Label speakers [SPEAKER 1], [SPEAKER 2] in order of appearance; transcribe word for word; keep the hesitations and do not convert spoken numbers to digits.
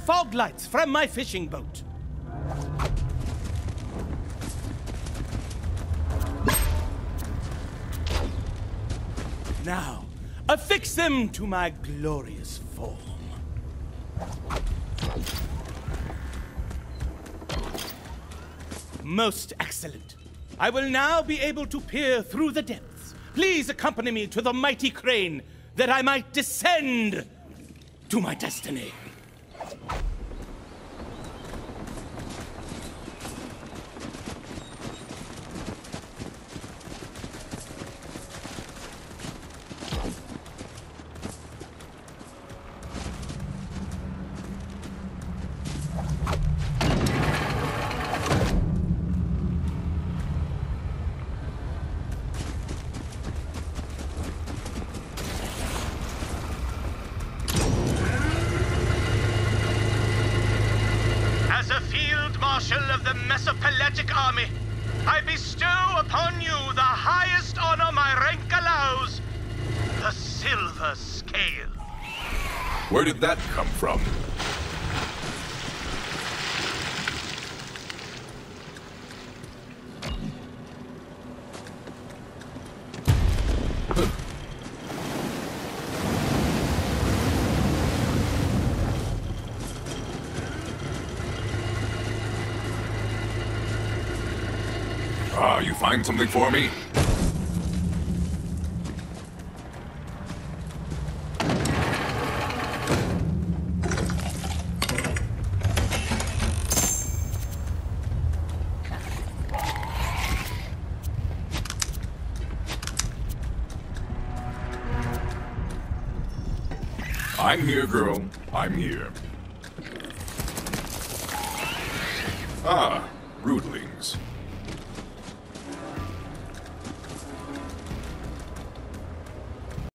[SPEAKER 1] fog lights from my fishing boat. Now, affix them to my glorious form. Most excellent. I will now be able to peer through the depths. Please accompany me to the mighty crane, that I might descend to my destiny.
[SPEAKER 2] As a field marshal of the Mesopelagic army, I bestow upon you the highest honor my rank allows, the Silver Scale.
[SPEAKER 3] Where did that come from? Ah, you find something for me? I'm here, girl. I'm here. Ah, broodlings.